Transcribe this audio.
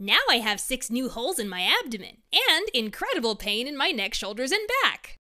Now I have 6 new holes in my abdomen, and incredible pain in my neck, shoulders, and back.